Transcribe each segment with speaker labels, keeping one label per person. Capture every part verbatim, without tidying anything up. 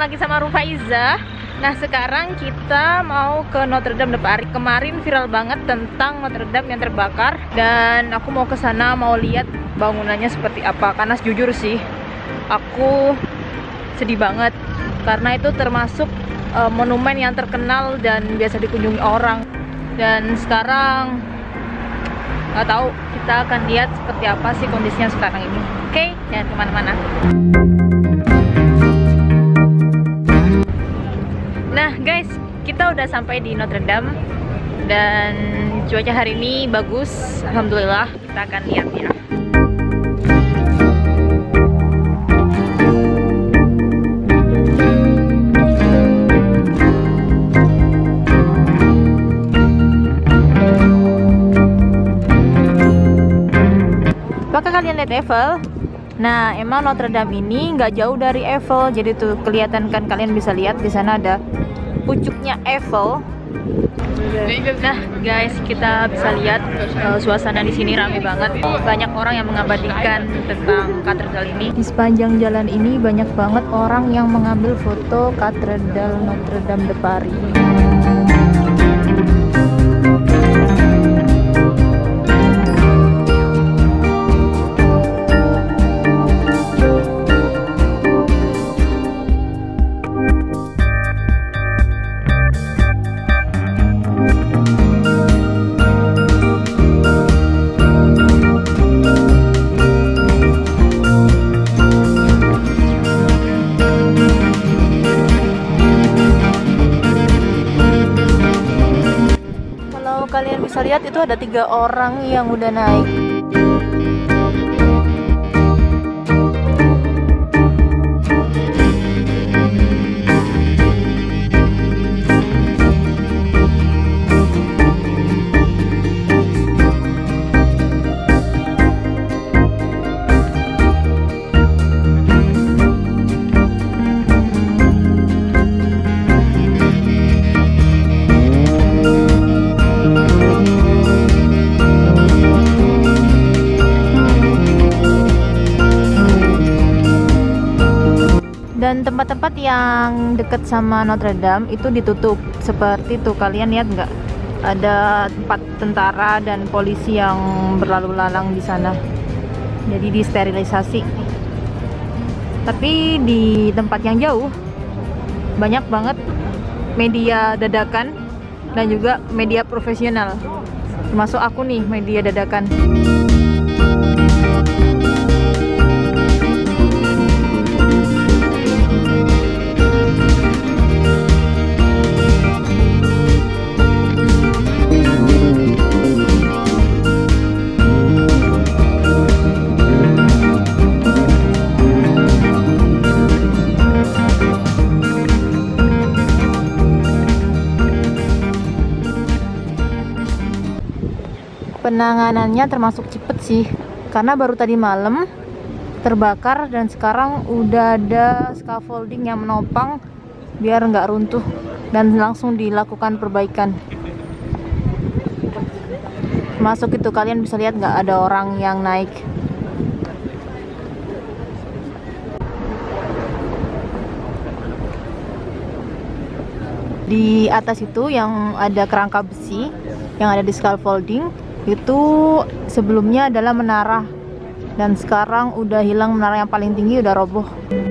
Speaker 1: lagi sama Rufaiza. Nah sekarang kita mau ke Notre Dame de Paris. Kemarin viral banget tentang Notre Dame yang terbakar, dan aku mau ke sana mau lihat bangunannya seperti apa. Karena jujur sih, aku sedih banget karena itu termasuk uh, monumen yang terkenal dan biasa dikunjungi orang. Dan sekarang nggak tahu, kita akan lihat seperti apa sih kondisinya sekarang ini. Oke, jangan kemana-mana. Nah guys, kita udah sampai di Notre Dame dan cuaca hari ini bagus, alhamdulillah. Kita akan lihat ya. Apakah kalian lihat Eiffel? Nah, emang Notre Dame ini nggak jauh dari Eiffel, jadi tuh kelihatan kan, kalian bisa lihat di sana ada pucuknya Eiffel. Nah, guys, kita bisa lihat uh, suasana di sini rame banget. Banyak orang yang mengabadikan tentang katedral ini. Di sepanjang jalan ini banyak banget orang yang mengambil foto katedral Notre Dame de Paris. Kalian bisa lihat itu ada tiga orang yang udah naik. Dan tempat-tempat yang dekat sama Notre Dame itu ditutup seperti tuh, kalian lihat nggak? Ada tempat tentara dan polisi yang berlalu lalang di sana, jadi disterilisasi. Tapi di tempat yang jauh banyak banget media dadakan dan juga media profesional, termasuk aku nih, media dadakan. Penanganannya termasuk cepet sih, karena baru tadi malam terbakar dan sekarang udah ada scaffolding yang menopang biar nggak runtuh dan langsung dilakukan perbaikan. Masuk itu, kalian bisa lihat nggak ada orang yang naik. Di atas itu yang ada kerangka besi yang ada di scaffolding itu sebelumnya adalah menara, dan sekarang udah hilang, menara yang paling tinggi udah roboh.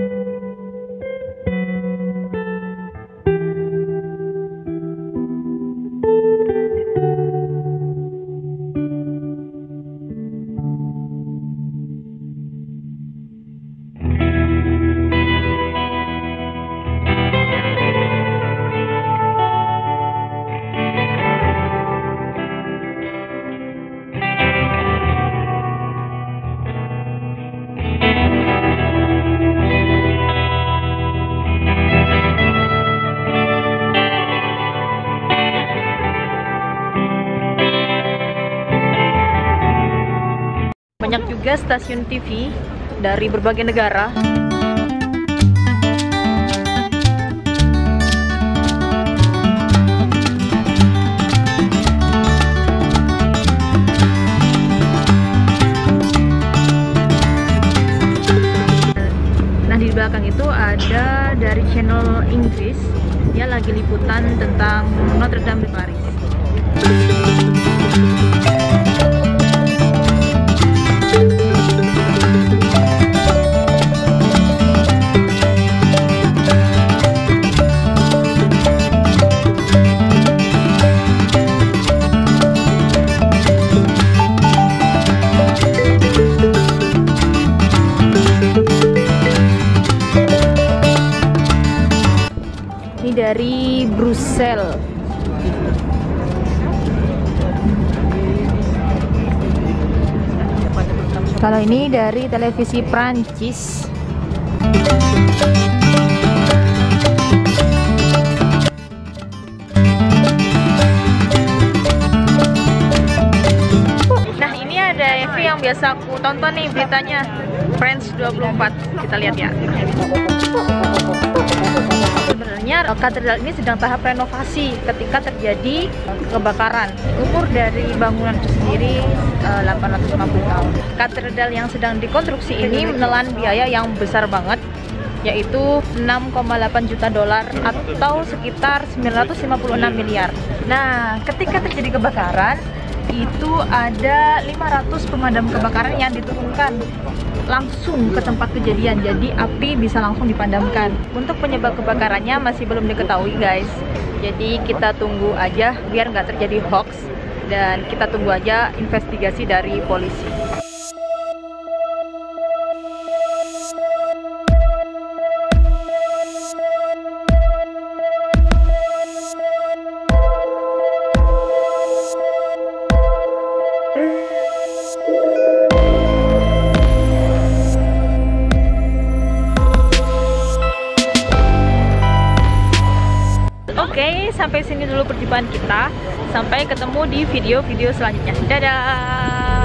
Speaker 1: Banyak juga stasiun T V dari berbagai negara. Nah, di belakang itu ada dari channel Inggris, dia lagi liputan tentang Notre Dame de Paris. Dari Brussels. Kalau ini dari televisi Prancis. Nah, ini ada F yang biasa aku tonton nih beritanya, France dua puluh empat. Kita lihat ya. Sebenarnya katedral ini sedang tahap renovasi ketika terjadi kebakaran. Umur dari bangunan itu sendiri uh, delapan ratus lima puluh tahun. Katedral yang sedang dikonstruksi ini menelan biaya yang besar banget, yaitu enam koma delapan juta dolar atau sekitar sembilan ratus lima puluh enam miliar. Nah, ketika terjadi kebakaran, itu ada lima ratus pemadam kebakaran yang diturunkan langsung ke tempat kejadian, jadi api bisa langsung dipadamkan. Untuk penyebab kebakarannya masih belum diketahui guys, jadi kita tunggu aja biar nggak terjadi hoax, dan kita tunggu aja investigasi dari polisi. Oke, sampai sini dulu perjumpaan kita. Sampai ketemu di video-video selanjutnya. Dadah!